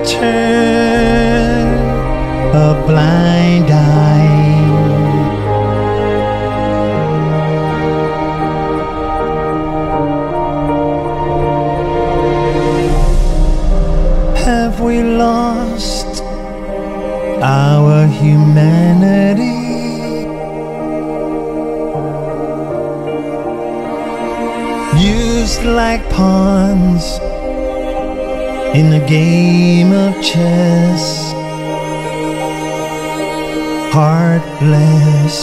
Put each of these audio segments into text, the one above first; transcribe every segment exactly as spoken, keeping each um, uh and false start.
turn a blind eye? Have we lost our humanity? Used like pawns in a game of chess, heartless.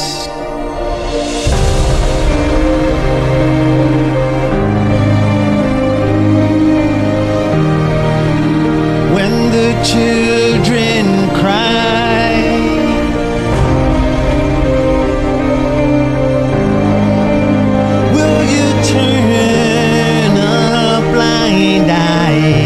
When the children cry, will you turn a blind eye?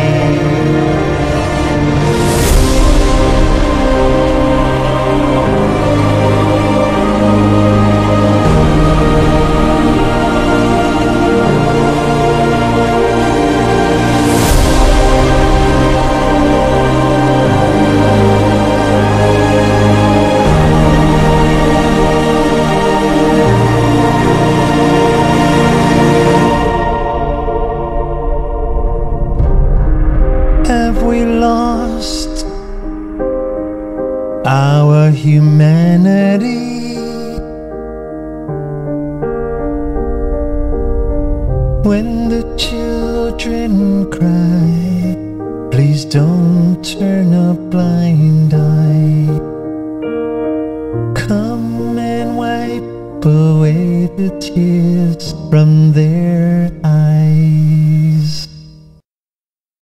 Have we lost our humanity? When the children cry, please don't turn a blind eye. Come and wipe away the tears from their eyes.